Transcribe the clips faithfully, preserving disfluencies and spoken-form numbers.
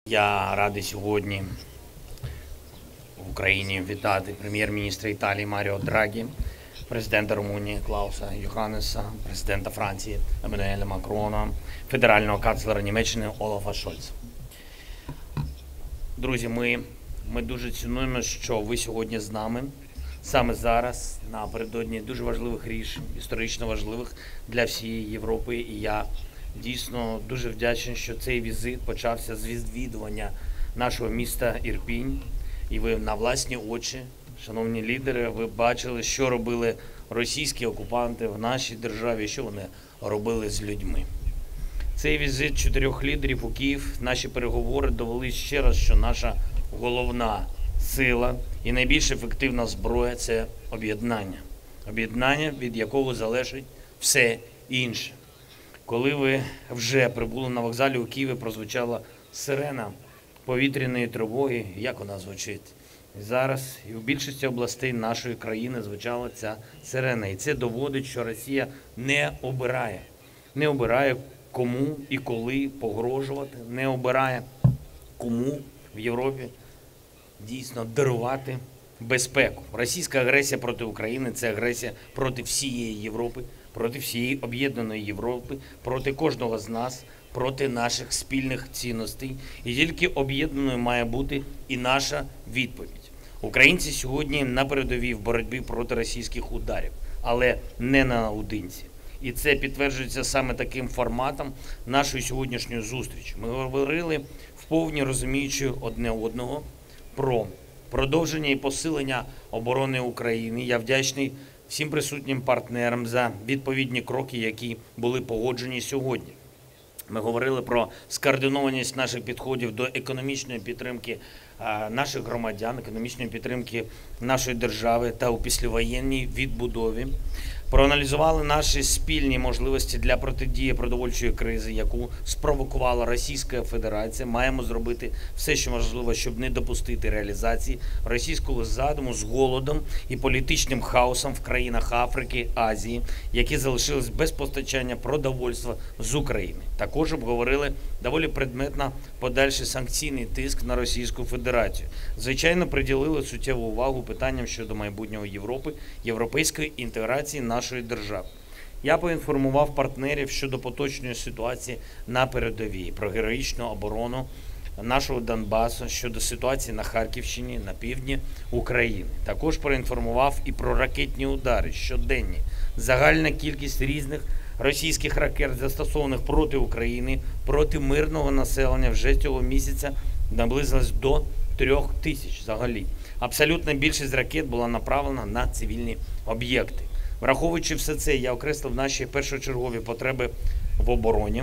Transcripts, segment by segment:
Я радий сьогодні в Україні вітати прем'єр-міністра Італії Маріо Драгі, президента Румунії Клауса Йоханнеса, президента Франції Еммануеля Макрона, федерального канцлера Німеччини Олафа Шольца. Друзі, ми, ми дуже цінуємо, що ви сьогодні з нами. Саме зараз, напередодні дуже важливих рішень, історично важливих для всієї Європи. І я дійсно дуже вдячний, що цей візит почався з відвідування нашого міста Ірпінь. І ви на власні очі, шановні лідери, ви бачили, що робили російські окупанти в нашій державі, що вони робили з людьми. Цей візит чотирьох лідерів у Київ, наші переговори довели ще раз, що наша головна сила і найбільш ефективна зброя – це об'єднання. Об'єднання, від якого залежить все інше. Коли ви вже прибули на вокзалі у Києві, прозвучала сирена повітряної тривоги, як вона звучить. І зараз і в більшості областей нашої країни звучала ця сирена. І це доводить, що Росія не обирає. Не обирає, кому і коли погрожувати, не обирає, кому в Європі дійсно дарувати безпеку. Російська агресія проти України – це агресія проти всієї Європи, проти всієї об'єднаної Європи, проти кожного з нас, проти наших спільних цінностей. І тільки об'єднаною має бути і наша відповідь. Українці сьогодні на передовій в боротьбі проти російських ударів, але не наодинці. І це підтверджується саме таким форматом нашої сьогоднішньої зустрічі. Ми говорили вповні розуміючи одне одного про продовження і посилення оборони України. Я вдячний всім присутнім партнерам за відповідні кроки, які були погоджені сьогодні. Ми говорили про скоординованість наших підходів до економічної підтримки наших громадян, економічної підтримки нашої держави та у післявоєнній відбудові. Проаналізували наші спільні можливості для протидії продовольчої кризи, яку спровокувала Російська Федерація. Маємо зробити все, що можливо, щоб не допустити реалізації російського задуму з голодом і політичним хаосом в країнах Африки, Азії, які залишились без постачання продовольства з України. Також обговорили доволі предметно подальший санкційний тиск на Російську Федерацію. Звичайно, приділили суттєву увагу питанням щодо майбутнього Європи, європейської інтеграції нашої держави. Я поінформував партнерів щодо поточної ситуації на передовій, про героїчну оборону нашого Донбасу, щодо ситуації на Харківщині, на півдні України. Також проінформував і про ракетні удари щоденні. Загальна кількість різних російських ракет, застосованих проти України, проти мирного населення вже цього місяця наблизилась до трьох тисяч взагалі. Абсолютна більшість ракет була направлена на цивільні об'єкти. Враховуючи все це, я окреслив наші першочергові потреби в обороні.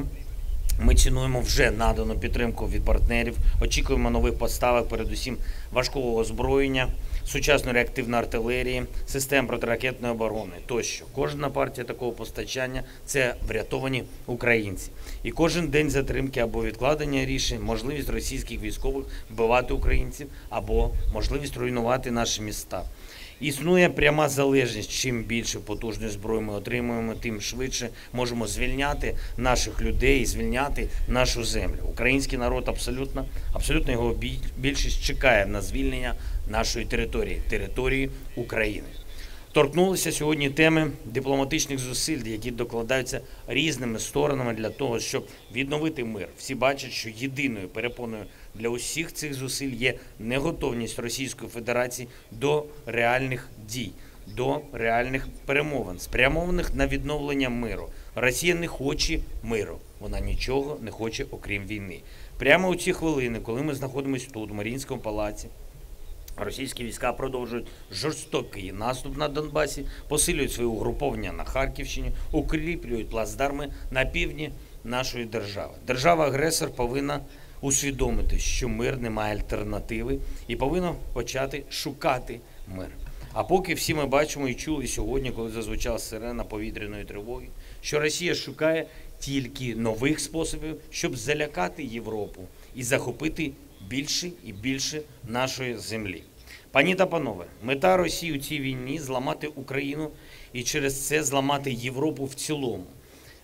Ми цінуємо вже надану підтримку від партнерів, очікуємо нових поставок, передусім важкого озброєння, сучасної реактивної артилерії, систем протиракетної оборони тощо. Кожна партія такого постачання – це врятовані українці. І кожен день затримки або відкладення рішень, можливість російських військових вбивати українців або можливість руйнувати наші міста. Існує пряма залежність. Чим більше потужної зброї ми отримуємо, тим швидше можемо звільняти наших людей і звільняти нашу землю. Український народ абсолютно, абсолютно його більшість чекає на звільнення нашої території, території України. Торкнулися сьогодні теми дипломатичних зусиль, які докладаються різними сторонами для того, щоб відновити мир. Всі бачать, що єдиною перепоною для усіх цих зусиль є неготовність Російської Федерації до реальних дій, до реальних перемовин, спрямованих на відновлення миру. Росія не хоче миру, вона нічого не хоче, окрім війни. Прямо у ці хвилини, коли ми знаходимося тут, у Маріїнському палаці, російські війська продовжують жорстокий наступ на Донбасі, посилюють свої угруповання на Харківщині, укріплюють плацдарми на півдні нашої держави. Держава-агресор повинна усвідомити, що мир не має альтернативи і повинна почати шукати мир. А поки всі ми бачимо і чули сьогодні, коли зазвучала сирена повітряної тривоги, що Росія шукає тільки нових способів, щоб залякати Європу і захопити більше і більше нашої землі. Пані та панове, мета Росії у цій війні – зламати Україну і через це зламати Європу в цілому.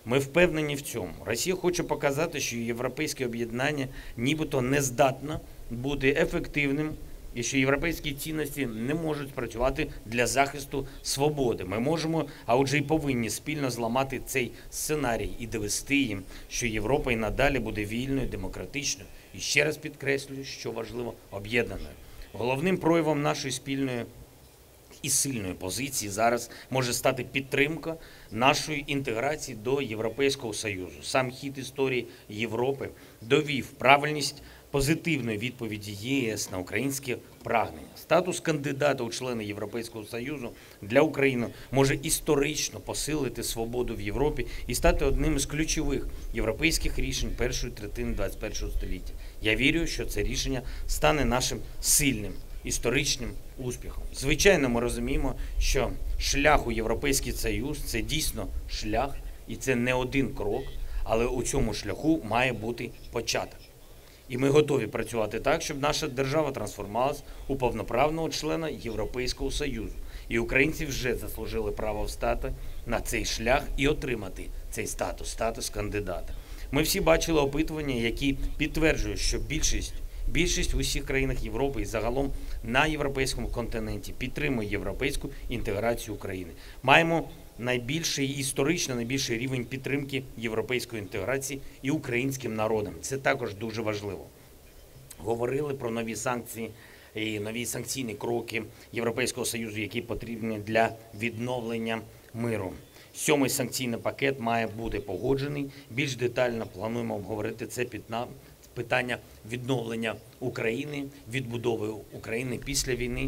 Ми впевнені в цьому. Росія хоче показати, що європейське об'єднання нібито не здатно бути ефективним і що європейські цінності не можуть спрацювати для захисту свободи. Ми можемо, а отже і повинні спільно зламати цей сценарій і довести їм, що Європа і надалі буде вільною, демократичною і, ще раз підкреслюю, що важливо, об'єднаною. Головним проявом нашої спільної і сильної позиції зараз може стати підтримка нашої інтеграції до Європейського Союзу. Сам хід історії Європи довів правильність позитивної відповіді ЄС на українське прагнення. Статус кандидата у члени Європейського Союзу для України може історично посилити свободу в Європі і стати одним із ключових європейських рішень першої третини двадцять першого століття. Я вірю, що це рішення стане нашим сильним історичним успіхом. Звичайно, ми розуміємо, що шлях у Європейський Союз – це дійсно шлях, і це не один крок, але у цьому шляху має бути початок. І ми готові працювати так, щоб наша держава трансформувалась у повноправного члена Європейського Союзу. І українці вже заслужили право встати на цей шлях і отримати цей статус, статус кандидата. Ми всі бачили опитування, які підтверджують, що більшість Більшість в усіх країнах Європи і загалом на європейському континенті підтримує європейську інтеграцію України. Маємо найбільший, історично найбільший рівень підтримки європейської інтеграції і українським народом. Це також дуже важливо. Говорили про нові санкції і нові санкційні кроки Європейського Союзу, які потрібні для відновлення миру. Сьомий санкційний пакет має бути погоджений. Більш детально плануємо обговорити це під питання відновлення України, відбудови України після війни.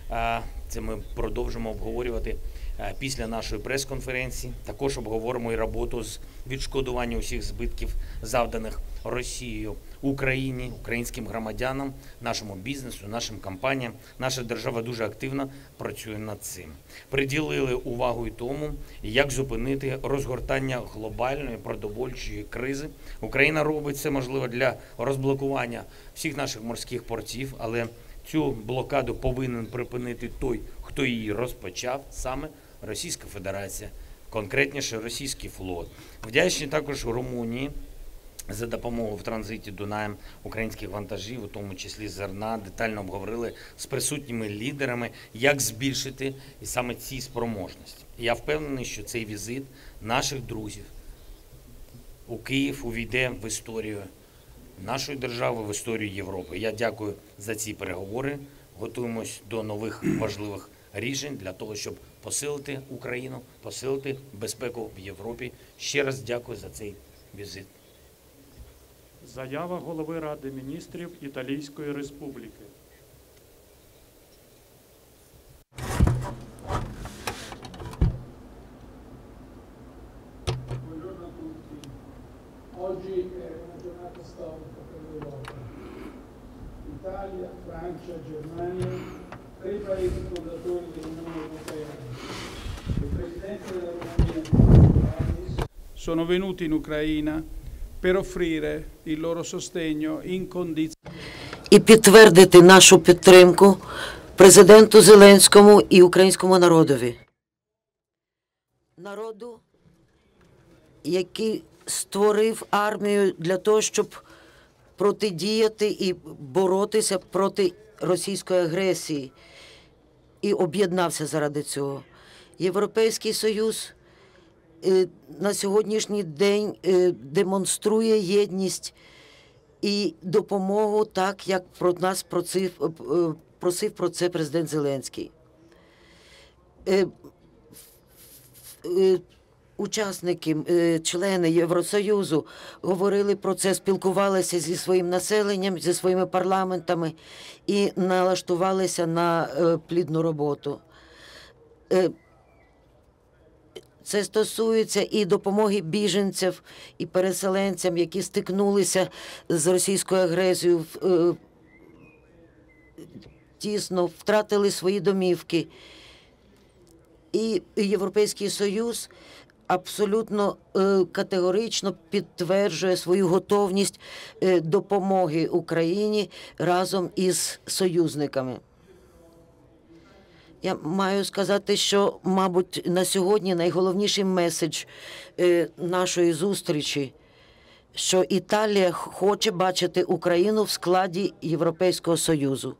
Це ми продовжимо обговорювати після нашої прес-конференції. Також обговоримо і роботу з відшкодування усіх збитків, завданих Росією Україні, українським громадянам, нашому бізнесу, нашим компаніям. Наша держава дуже активно працює над цим. Приділили увагу і тому, як зупинити розгортання глобальної продовольчої кризи. Україна робить все можливе для розблокування всіх наших морських портів, але цю блокаду повинен припинити той, хто її розпочав, саме Російська Федерація, конкретніше російський флот. Вдячні також Румунії за допомогу в транзиті Дунаєм українських вантажів, у тому числі зерна. Детально обговорили з присутніми лідерами, як збільшити і саме ці спроможності. Я впевнений, що цей візит наших друзів у Київ увійде в історію нашої держави, в історію Європи. Я дякую за ці переговори. Готуємось до нових важливих рішень для того, щоб посилити Україну, посилити безпеку в Європі. Ще раз дякую за цей візит. Заява голови Ради міністрів Італійської Республіки. Buongiorno a tutti. Oggi è una giornata storica per l'Europa. Italia, Francia, Germania, tre paesi fondatori dell'Unione Europea. Il Presidente della Romania sono venuti in Ucraina per offrire il loro sostegno incondizionato. І підтвердити нашу підтримку президенту Зеленському і українському народові. Народу, який створив армію для того, щоб протидіяти і боротися проти російської агресії. І об'єднався заради цього. Європейський Союз на сьогоднішній день демонструє єдність і допомогу так, як про нас просив, просив про це президент Зеленський. Учасники, члени Євросоюзу говорили про це, спілкувалися зі своїм населенням, зі своїми парламентами і налаштувалися на плідну роботу. Це стосується і допомоги біженців, і переселенцям, які стикнулися з російською агресією, тісно втратили свої домівки. І Європейський Союз абсолютно категорично підтверджує свою готовність допомоги Україні разом із союзниками. Я маю сказати, що, мабуть, на сьогодні найголовніший меседж е, нашої зустрічі, що Італія хоче бачити Україну в складі Європейського Союзу.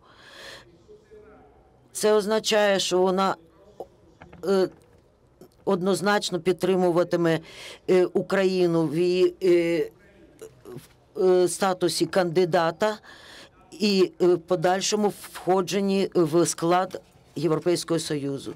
Це означає, що вона е, однозначно підтримуватиме е, Україну в її е, в, е, статусі кандидата і е, в подальшому входженні в склад Європейського Союзу.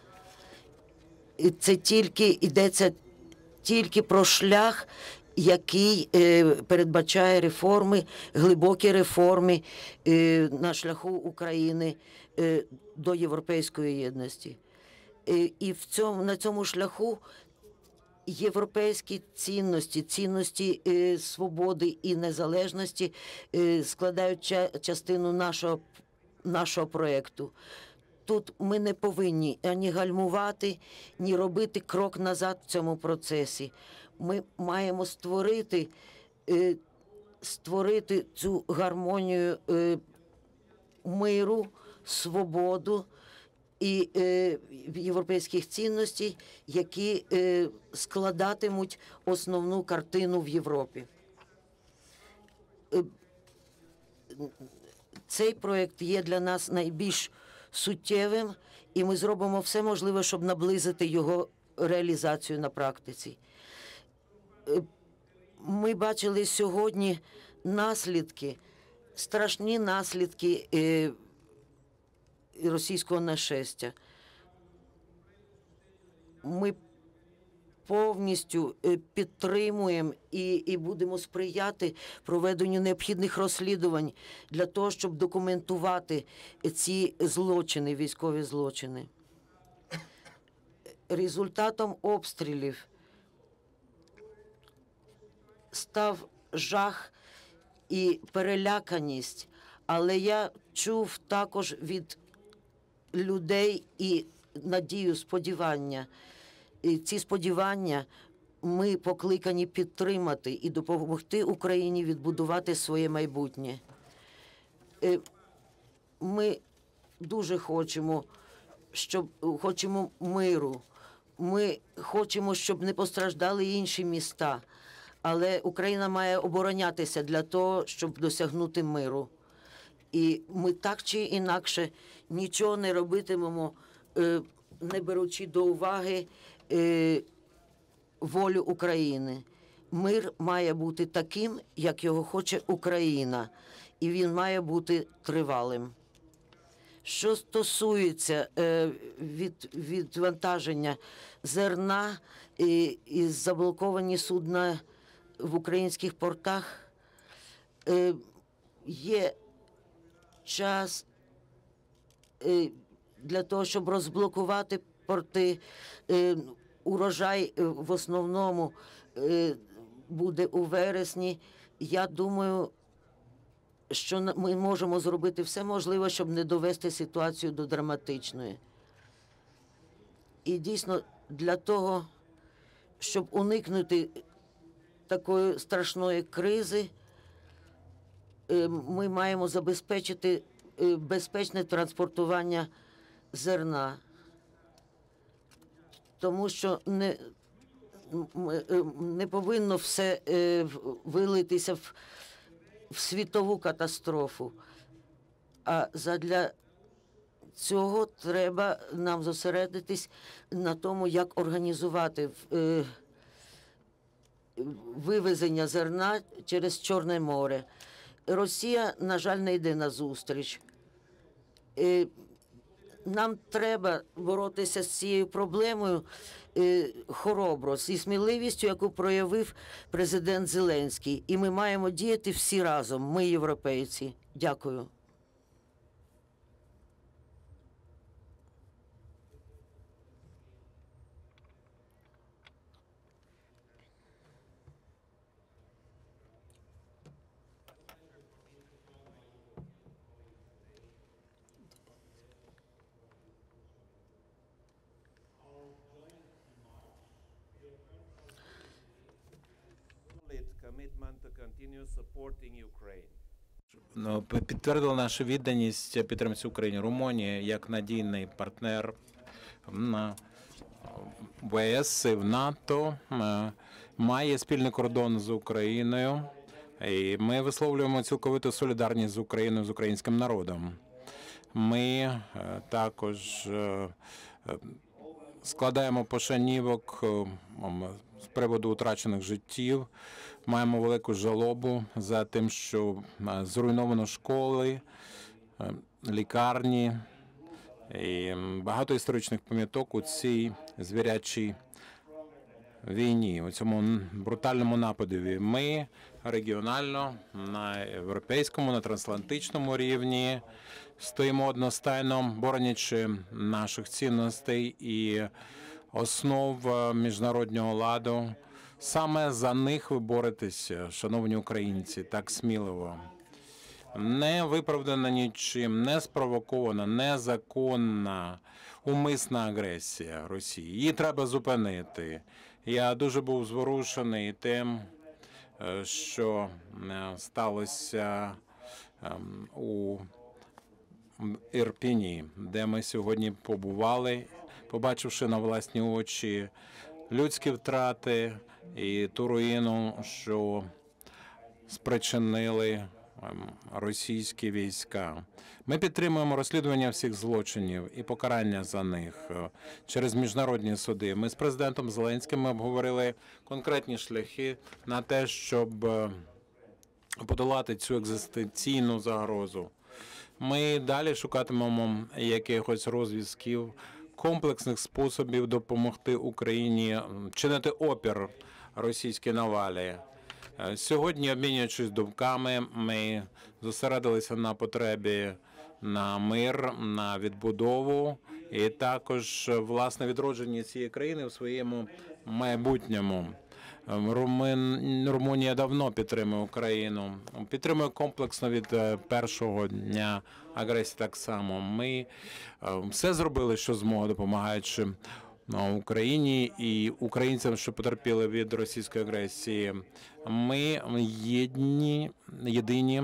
І це тільки йдеться тільки про шлях, який е, передбачає реформи, глибокі реформи е, на шляху України е, до європейської єдності. Е, і в цьому, на цьому шляху європейські цінності, цінності е, свободи і незалежності е, складають ча частину нашого, нашого проєкту. Тут ми не повинні ані гальмувати, ні робити крок назад в цьому процесі. Ми маємо створити, е, створити цю гармонію е, миру, свободу і е, європейських цінностей, які е, складатимуть основну картину в Європі. Е, цей проєкт є для нас найбільш суттєвим, і ми зробимо все можливе, щоб наблизити його реалізацію на практиці. Ми бачили сьогодні наслідки, страшні наслідки е, російського нашестя. Ми повністю е, підтримуємо і, і будемо сприяти проведенню необхідних розслідувань для того, щоб документувати ці злочини, військові злочини. Результатом обстрілів став жах і переляканість, але я чув також від людей і надію, сподівання. І ці сподівання ми покликані підтримати і допомогти Україні відбудувати своє майбутнє. Ми дуже хочемо, щоб хочемо миру. Ми хочемо, щоб не постраждали інші міста. Але Україна має оборонятися для того, щоб досягнути миру. І ми так чи інакше нічого не робитимемо, не беручи до уваги волю України. Мир має бути таким, як його хоче Україна, і він має бути тривалим. Що стосується е, від, відвантаження зерна і, і заблоковані судна в українських портах, е, є час е, для того, щоб розблокувати порти. Е, урожай е, в основному е, буде у вересні. Я думаю, що ми можемо зробити все можливе, щоб не довести ситуацію до драматичної. І дійсно для того, щоб уникнути такої страшної кризи, ми маємо забезпечити безпечне транспортування зерна. Тому що не, не повинно все вилитися в в світову катастрофу. А задля цього треба нам зосередитись на тому, як організувати е, вивезення зерна через Чорне море. Росія, на жаль, не йде на зустріч. Е, нам треба боротися з цією проблемою е, хоробро, зі сміливістю, яку проявив президент Зеленський. І ми маємо діяти всі разом, ми, європейці. Дякую. Commitment to continue supporting Ukraine. ну, підтвердила нашу відданість підтримці України. Румунія як надійний партнер на В Е С і в НАТО е, має спільний кордон з Україною, і ми висловлюємо цілковиту солідарність з Україною, з українським народом. Ми е, також е, е, складаємо пошанівок е, з приводу утрачених життів, маємо велику жалобу за тим, що е, зруйновано школи, е, лікарні, і багато історичних пам'яток у цій звірячій війні, у цьому брутальному нападові. Ми регіонально, на європейському, на трансатлантичному рівні стоїмо одностайно, боронячи наших цінностей і основ міжнародного ладу. Саме за них ви боретеся, шановні українці, так сміливо. Не виправдана нічим, не спровокована, незаконна, умисна агресія Росії. Її треба зупинити. Я дуже був зворушений тим, що сталося у Ірпіні, де ми сьогодні побували, побачивши на власні очі людські втрати і ту руїну, що спричинили російські війська. Ми підтримуємо розслідування всіх злочинів і покарання за них через міжнародні суди. Ми з президентом Зеленським обговорили конкретні шляхи на те, щоб подолати цю екзистенційну загрозу. Ми далі шукатимемо якихось розв'язків, комплексних способів допомогти Україні чинити опір російській навалі. Сьогодні, обмінюючись думками, ми зосередилися на потребі на мир, на відбудову і також, власне, відродження цієї країни в своєму майбутньому. Румун... Румунія давно підтримує Україну, підтримує комплексно від першого дня агресії так само. Ми все зробили, що змогли, допомагаючи Україні і українцям, що потерпіли від російської агресії. Ми єдні, єдині,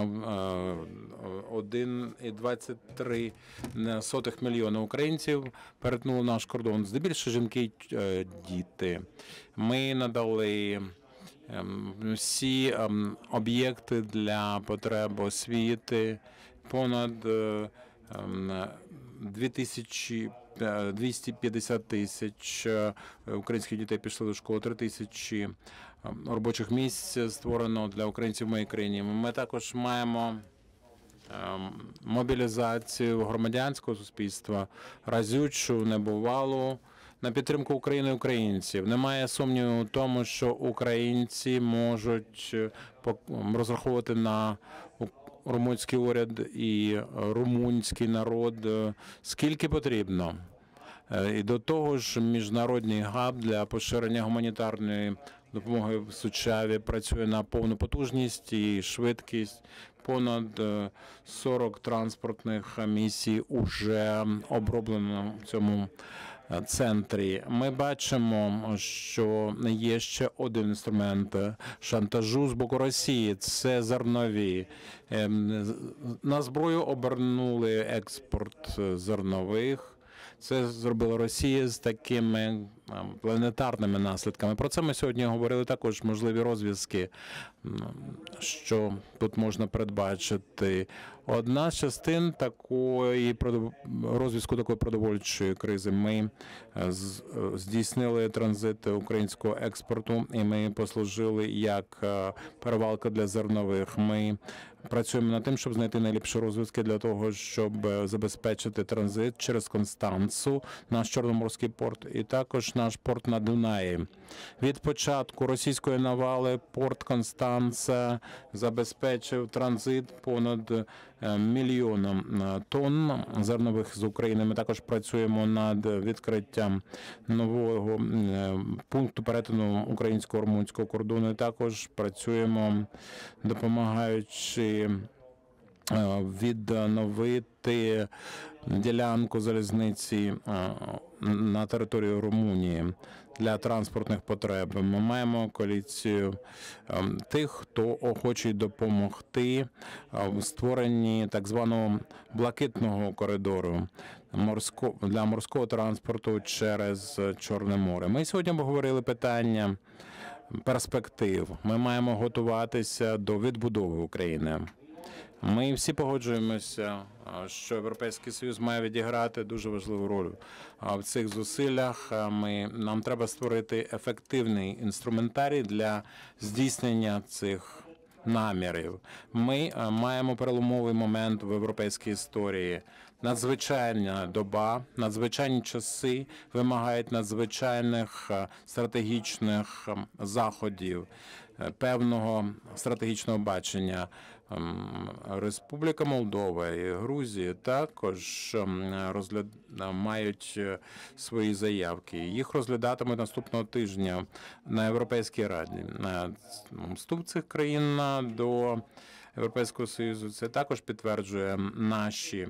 один цілих двадцять три сотих мільйона українців перетнули наш кордон, здебільшого жінки й діти. Ми надали всі об'єкти для потреб освіти, понад дві тисячі двісті п'ятдесят тисяч українських дітей пішли до школи, три тисячі робочих місць створено для українців в моїй країні. Ми також маємо мобілізацію громадянського суспільства, разючу, небувалу, на підтримку України і українців. Немає сумніву у тому, що українці можуть розраховувати на румунський уряд і румунський народ скільки потрібно. І до того ж, міжнародний габ для поширення гуманітарної допомоги в Сучаві працює на повну потужність і швидкість. Понад сорок транспортних місій уже оброблено в цьому центрі. Ми бачимо, що є ще один інструмент шантажу з боку Росії – це зернові. На зброю обернули експорт зернових. Це зробила Росія з такими планетарними наслідками. Про це ми сьогодні говорили, також можливі розв'язки, що тут можна передбачити. Одна з частин такої розв'язку такої продовольчої кризи. Ми здійснили транзит українського експорту, і ми послужили як перевалка для зернових. Ми працюємо над тим, щоб знайти найліпші розв'язки для того, щоб забезпечити транзит через Констанцу, наш Чорноморський порт, і також наш порт на Дунаї. Від початку російської навали порт Констанца забезпечив транзит понад мільйоном тонн зернових з України. Ми також працюємо над відкриттям нового пункту перетину українсько-румунського кордону. І також працюємо, допомагаючи відновити ділянку залізниці на територію Румунії для транспортних потреб. Ми маємо коаліцію тих, хто хоче допомогти в створенні так званого блакитного коридору для морського транспорту через Чорне море. Ми сьогодні обговорили питання перспектив. Ми маємо готуватися до відбудови України. Ми всі погоджуємося, що Європейський Союз має відіграти дуже важливу роль в цих зусиллях. Ми, нам треба створити ефективний інструментарій для здійснення цих намірів. Ми маємо переломовий момент в європейській історії. Надзвичайна доба, надзвичайні часи вимагають надзвичайних стратегічних заходів, певного стратегічного бачення. Республіка Молдова і Грузія також розгляд... мають свої заявки. Їх розглядатимуть наступного тижня на Європейській Раді. Вступ цих країн до Європейського Союзу це також підтверджує наші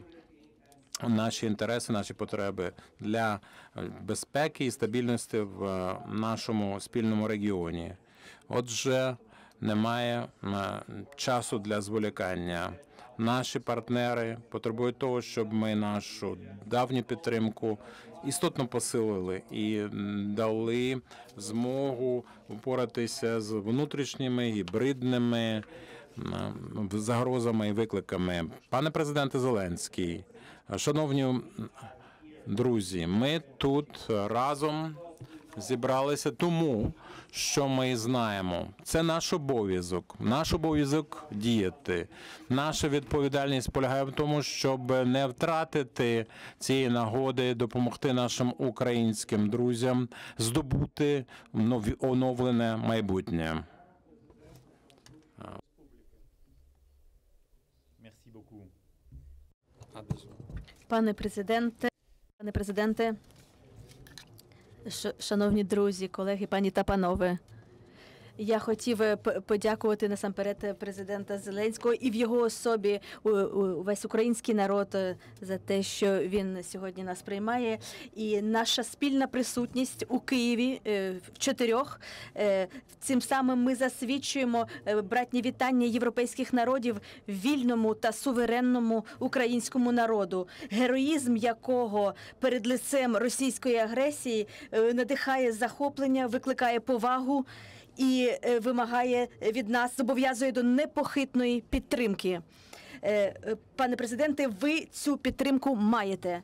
наші інтереси, наші потреби для безпеки і стабільності в нашому спільному регіоні. Отже, немає часу для зволікання. Наші партнери потребують того, щоб ми нашу давню підтримку істотно посилили і дали змогу впоратися з внутрішніми гібридними загрозами і викликами. Пане президенте Зеленський, шановні друзі, ми тут разом зібралися тому, що ми знаємо. Це наш обов'язок. Наш обов'язок діяти. Наша відповідальність полягає в тому, щоб не втратити цієї нагоди, допомогти нашим українським друзям здобути оновлене майбутнє. Пане президенте, пане президенте, шановні друзі, колеги, пані та панове, я хотів подякувати насамперед президента Зеленського і в його особі увесь український народ за те, що він сьогодні нас приймає. І наша спільна присутність у Києві в чотирьох, цим самим ми засвідчуємо братнє вітання європейських народів вільному та суверенному українському народу, героїзм якого перед лицем російської агресії надихає захоплення, викликає повагу і вимагає від нас, зобов'язує до непохитної підтримки. Пане президенте, ви цю підтримку маєте.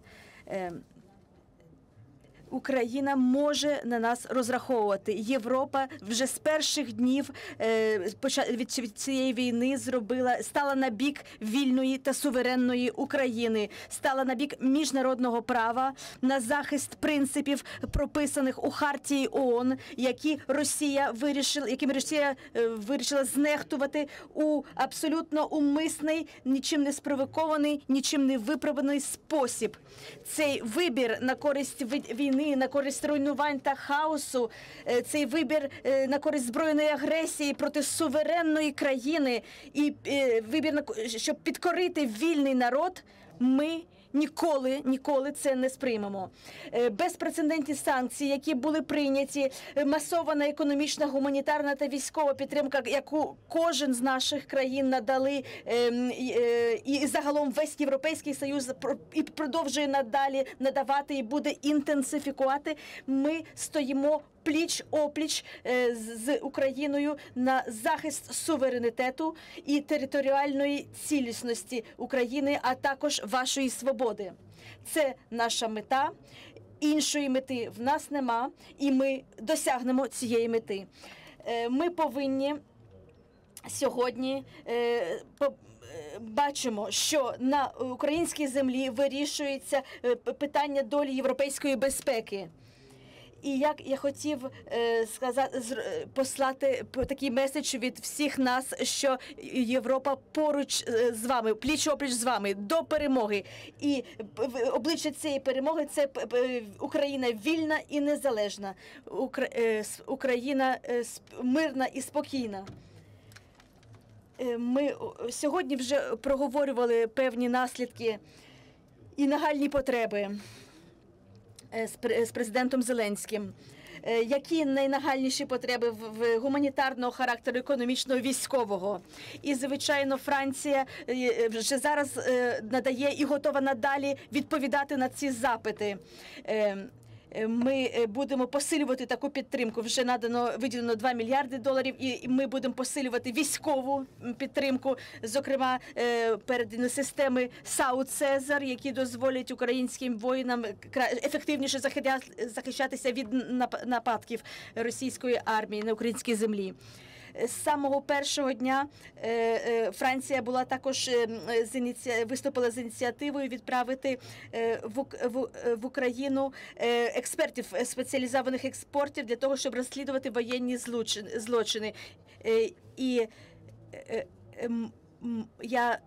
Україна може на нас розраховувати. Європа вже з перших днів від цієї війни зробила, стала на бік вільної та суверенної України, стала на бік міжнародного права, на захист принципів, прописаних у Хартії ООН, які Росія вирішила, якими Росія вирішила знехтувати у абсолютно умисний, нічим не спровокований, нічим не виправданий спосіб. Цей вибір на користь війни, на користь руйнувань та хаосу, цей вибір на користь збройної агресії проти суверенної країни і вибір, щоб підкорити вільний народ, ми ніколи, ніколи це не сприймемо. Безпрецедентні санкції, які були прийняті, масована економічна, гуманітарна та військова підтримка, яку кожен з наших країн надали, і загалом весь Європейський Союз і продовжує надалі надавати і буде інтенсифікувати, ми стоїмо пліч-опліч з Україною на захист суверенітету і територіальної цілісності України, а також вашої свободи. Це наша мета. Іншої мети в нас нема, і ми досягнемо цієї мети. Ми повинні сьогодні бачимо, що на українській землі вирішується питання долі європейської безпеки. І як я хотів е, сказати, послати такий меседж від всіх нас, що Європа поруч з вами, пліч-опліч з вами, до перемоги. І обличчя цієї перемоги – це Україна вільна і незалежна, Україна мирна і спокійна. Е, Ми о, сьогодні вже проговорювали певні наслідки і нагальні потреби е, з пр- з президентом Зеленським. Е, Які найнагальніші потреби в в гуманітарного характеру, економічного, військового? І, звичайно, Франція е, вже зараз е, надає і готова надалі відповідати на ці запити. Е, е, Ми е, будемо посилювати таку підтримку. Вже надано виділено два мільярди доларів, і і ми будемо посилювати військову м, підтримку, зокрема е, передані системи САУ «Цезар», які дозволять українським воїнам кра- ефективніше захиля- захищатися від нап- нападків російської армії на українській землі. З самого першого дня е, е, Франція була також е, м, з ініці... виступила з ініціативою відправити е, в, Ук- в, е, в Україну е, експертів, е, спеціалізованих експертів для того, щоб розслідувати воєнні злочин- злочини. Е, І е, е, м, м, я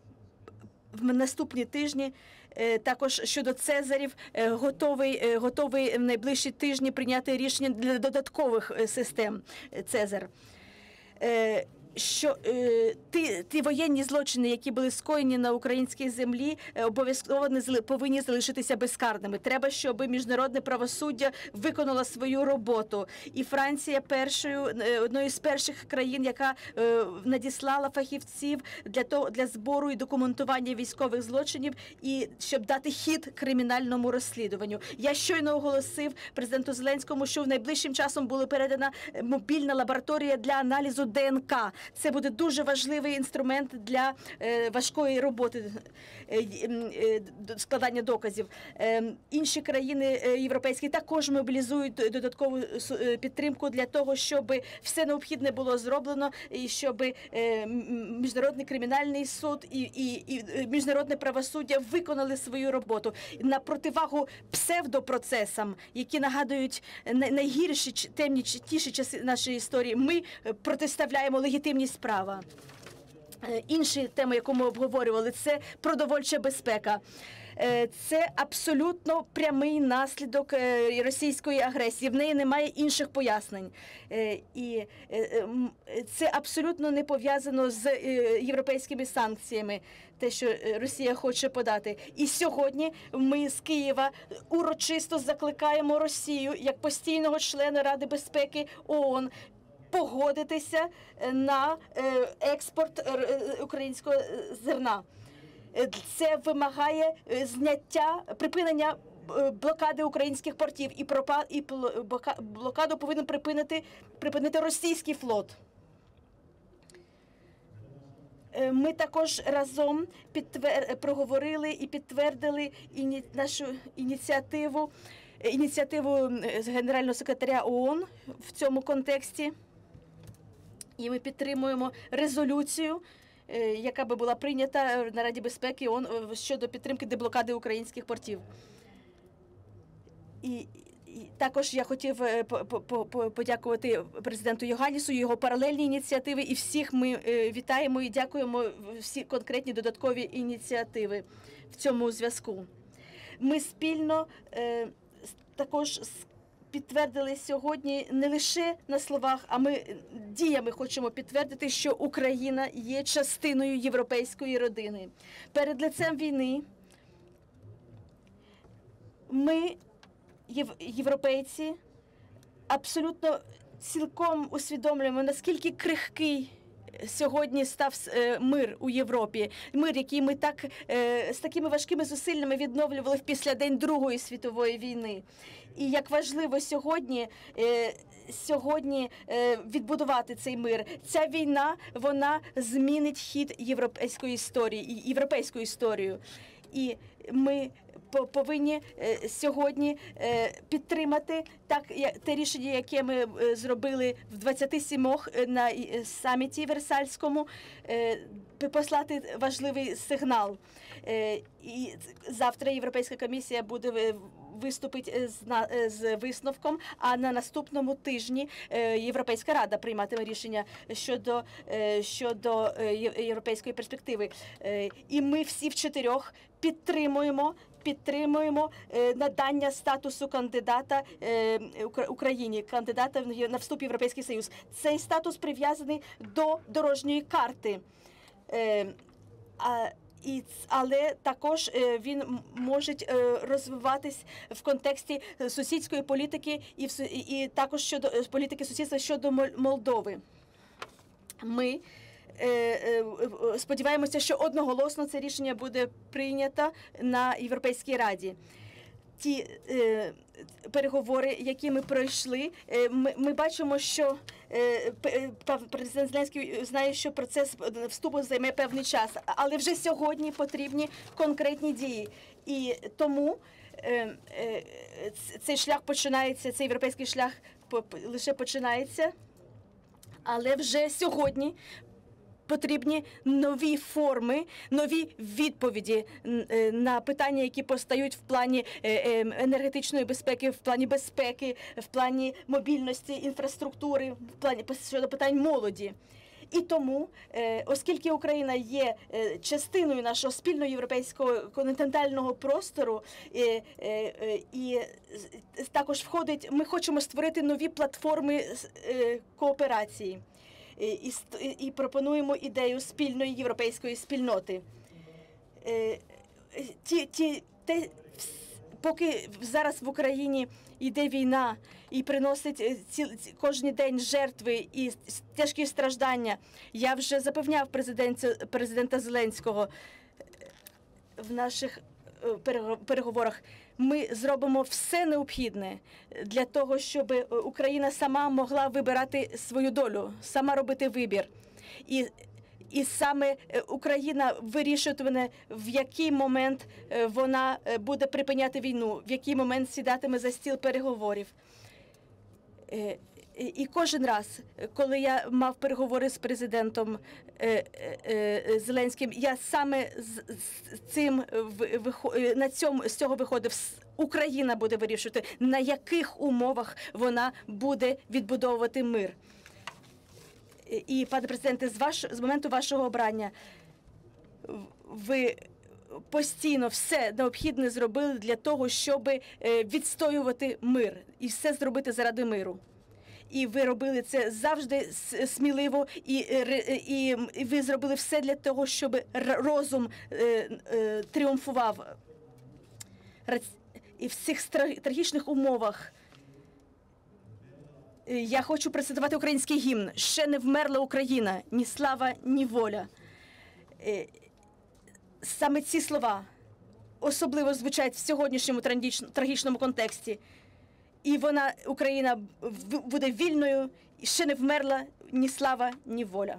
в наступні тижні е, також щодо Цезарів е, готовий, е, готовий в найближчі тижні прийняти рішення для додаткових е, систем е, Цезар. Е, Що е, ті, ті воєнні злочини, які були скоєні на українській землі, е, обов'язково не зали- повинні залишитися безкарними. Треба, щоб міжнародне правосуддя виконало свою роботу. І Франція першою е, одною з перших країн, яка е, надіслала фахівців для того для збору і документування військових злочинів, і щоб дати хід кримінальному розслідуванню. Я щойно оголосив президенту Зеленському, що в найближчим часом була передана мобільна лабораторія для аналізу Д Н К. Це буде дуже важливий інструмент для е, важкої роботи, е, е, д- складання доказів. Е, інші країни е, європейські також мобілізують додаткову су- е, підтримку для того, щоб все необхідне було зроблено, і щоб е, м- міжнародний кримінальний суд і, і, і е, міжнародне правосуддя виконали свою роботу на противагу псевдопроцесам, які нагадують най- найгірші ч- темні ч- тіші часи нашої історії. Ми е, протиставляємо легітимність права. Е, Інші теми, яку ми обговорювали, це продовольча безпека. Е, Це абсолютно прямий наслідок е, російської агресії. В неї немає інших пояснень. Е, І е, м, це абсолютно не пов'язано з е, європейськими санкціями, те, що е, Росія хоче подати. І сьогодні ми з Києва урочисто закликаємо Росію як постійного члена Ради безпеки О О Н погодитися на е, експорт е, українського е, зерна. Е, Це вимагає е, зняття, припинення е, блокади українських портів. І, пропа, і пл- блока- блокаду повинен припинити, припинити російський флот. Е, Ми також разом підтвер... проговорили і підтвердили іні... нашу ініціативу, е, ініціативу е, Генерального секретаря О О Н в цьому контексті. І ми підтримуємо резолюцію, е, яка би була прийнята на Раді безпеки О О Н е, щодо підтримки деблокади українських портів. І, і також я хотів е, по- по- по- подякувати президенту Йоганнісу, його паралельні ініціативи, і всіх ми е, вітаємо і дякуємо всі конкретні додаткові ініціативи в цьому зв'язку. Ми спільно е, с- також з підтвердили сьогодні не лише на словах, а ми діями хочемо підтвердити, що Україна є частиною європейської родини. Перед лицем війни ми, єв- європейці, абсолютно цілком усвідомлюємо, наскільки крихкий сьогодні став е, мир у Європі. Мир, який ми так е, з такими важкими зусиллями відновлювали в після день Другої світової війни. І як важливо сьогодні, е, сьогодні е, відбудувати цей мир. Ця війна, вона змінить хід європейської історії, і- європейську історію. І ми по- повинні е, сьогодні е, підтримати так я- те рішення, яке ми е, зробили в двадцяти сімох е, на е, саміті Версальському, е, п- послати важливий сигнал. Е, І завтра Європейська комісія буде е, виступить е, з, на, е, з висновком, а на наступному тижні е, Європейська Рада прийматиме рішення щодо, е, щодо е, є- європейської перспективи. Е, І ми всі в чотирьох підтримуємо підтримуємо е, надання статусу кандидата е, Укра- Україні, кандидата в є- на вступ в Європейський Союз. Цей статус прив'язаний до дорожньої карти. Е, а, і, ц- але також е, він м- може е, розвиватись в контексті е, сусідської політики і, в, су- і, і також щодо е, політики сусідства щодо Мол- Молдови. Ми е, е, в- сподіваємося, що одноголосно це рішення буде прийнято на Європейській Раді. Ті е, переговори, які ми пройшли, е, ми, ми бачимо, що е, п- е, пав- президент Зеленський знає, що процес вступу займе певний час, але вже сьогодні потрібні конкретні дії. І тому е, е, ц- цей шлях починається, цей європейський шлях по- по- лише починається, але вже сьогодні потрібні нові форми, нові відповіді н- е, на питання, які постають в плані е, е, енергетичної безпеки, в плані безпеки, в плані мобільності, інфраструктури, в плані пос- щодо питань молоді. І тому, е, оскільки Україна є е, частиною нашого спільного європейського континентального простору, е, е, е, і з- також входить, ми хочемо створити нові платформи с- е, кооперації. І, і, ст- і- і пропонуємо ідею спільної європейської спільноти. Е, е, Ті, ті, те, вс- поки зараз в Україні йде війна і приносить е, ці, ці- кожен день жертви і с- тяжкі страждання, я вже запевняв президента, президента Зеленського е, в наших е, перего- переговорах. Ми зробимо все необхідне для того, щоб е, Україна сама могла вибирати свою долю, сама робити вибір. І, і саме е, Україна вирішуватиме, в який момент е, вона е, буде припиняти війну, в який момент сідатиме за стіл переговорів. Е, І і кожен раз, коли я мав переговори з президентом е, е, е, Зеленським, я саме з, з цим в- вихо- е, на цьому з цього виходив. С- Україна буде вирішувати, на яких умовах вона буде відбудовувати мир. Е, І, пане президенте, з ваш з моменту вашого обрання в- ви постійно все необхідне зробили для того, щоб е, відстоювати мир і все зробити заради миру. І ви робили це завжди с- сміливо, і, е, ре- е, і, м, і ви зробили все для того, щоб р- розум е, е, тріумфував. Рац- І в цих стра- трагічних умовах е, я хочу процитувати український гімн. Ще не вмерла Україна, ні слава, ні воля. Е, Саме ці слова особливо звучать в сьогоднішньому трагіч- трагічному контексті. І вона, Україна, в- буде вільною, і ще не вмерла ні слава, ні воля.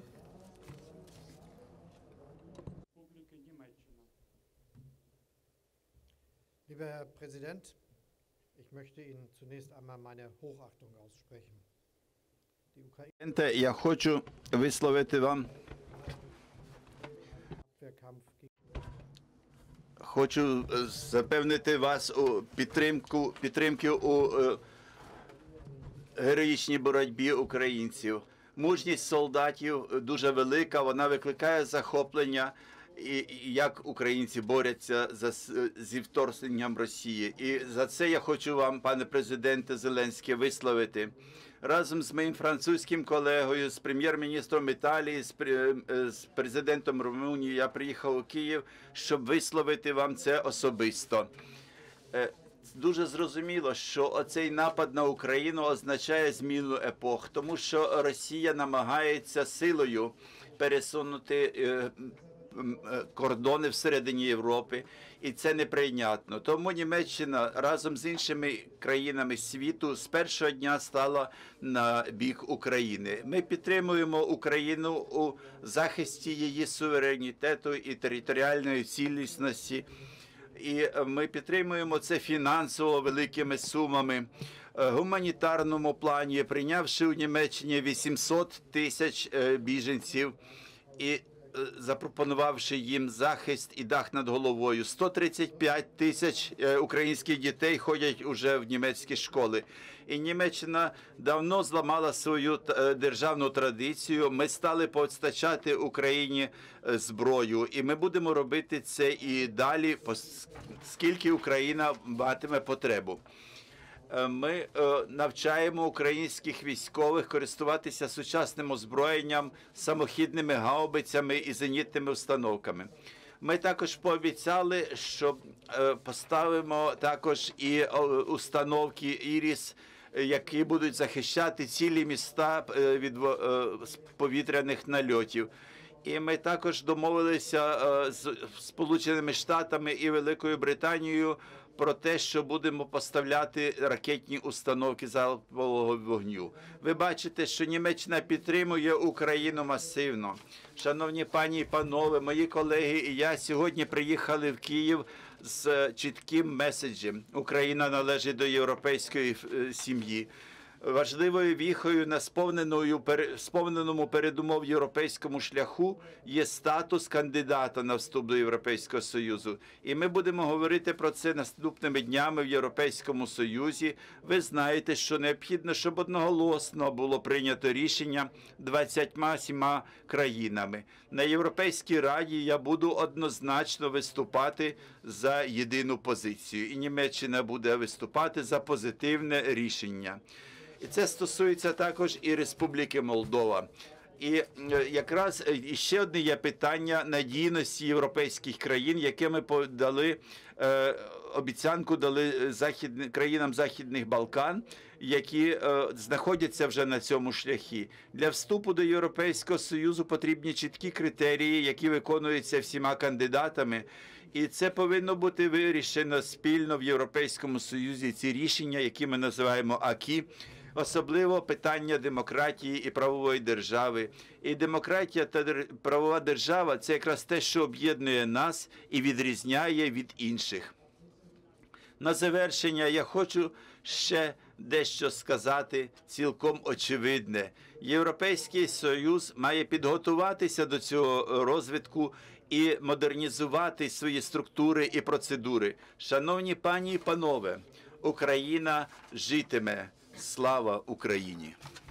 Республіки Німеччина. Lieber Herr Präsident, ich möchte Ihnen zunächst einmal meine Hochachtung aussprechen. Die Ukraine Президенте, я хочу висловити вам, Abwehrkampf gegen хочу е, запевнити вас у підтримку, підтримки у е, героїчній боротьбі українців. Мужність солдатів дуже велика, вона викликає захоплення, і, і як українці борються за, с- зі вторгненням Росії. І за це я хочу вам, пане президенте Зеленський, висловити. Разом з моїм французьким колегою, з прем'єр-міністром Італії, з, пре- е, з президентом Румунії я приїхав у Київ, щоб висловити вам це особисто. Е, Дуже зрозуміло, що оцей напад на Україну означає зміну епох, тому що Росія намагається силою пересунути е, м, е, кордони всередині Європи, і це неприйнятно. Тому Німеччина разом з іншими країнами світу з першого дня стала на бік України. Ми підтримуємо Україну у захисті її суверенітету і територіальної цілісності. І ми підтримуємо це фінансово великими сумами. В гуманітарному плані, прийнявши у Німеччині вісімсот тисяч е, біженців, і запропонувавши їм захист і дах над головою. сто тридцять п'ять тисяч українських дітей ходять уже в німецькі школи. І Німеччина давно зламала свою державну традицію. Ми стали постачати Україні зброю. І ми будемо робити це і далі, скільки Україна матиме потребу. Ми навчаємо українських військових користуватися сучасним озброєнням, самохідними гаубицями і зенітними установками. Ми також пообіцяли, що поставимо також і установки «Іріс», які будуть захищати цілі міста від повітряних нальотів. І ми також домовилися з Сполученими Штатами і Великою Британією про те, що будемо поставляти ракетні установки залпового вогню. Ви бачите, що Німеччина підтримує Україну масивно. Шановні пані і панове, мої колеги і я сьогодні приїхали в Київ з чітким меседжем. Україна належить до європейської сім'ї. Важливою віхою на сповненому передумов європейському шляху є статус кандидата на вступ до Європейського Союзу. І ми будемо говорити про це наступними днями в Європейському Союзі. Ви знаєте, що необхідно, щоб одноголосно було прийнято рішення двадцятьма сіма країнами. На Європейській Раді я буду однозначно виступати за єдину позицію. І Німеччина буде виступати за позитивне рішення. І це стосується також і Республіки Молдова. І якраз ще одне є питання надійності європейських країн, яке ми подали, обіцянку дали західним, країнам Західних Балкан, які знаходяться вже на цьому шляхі. Для вступу до Європейського Союзу потрібні чіткі критерії, які виконуються всіма кандидатами. І це повинно бути вирішено спільно в Європейському Союзі, ці рішення, які ми називаємо АКІ, особливо питання демократії і правової держави. І демократія та правова держава – це якраз те, що об'єднує нас і відрізняє від інших. На завершення я хочу ще дещо сказати цілком очевидне. Європейський Союз має підготуватися до цього розвитку і модернізувати свої структури і процедури. Шановні пані і панове, Україна житиме. Слава Україні!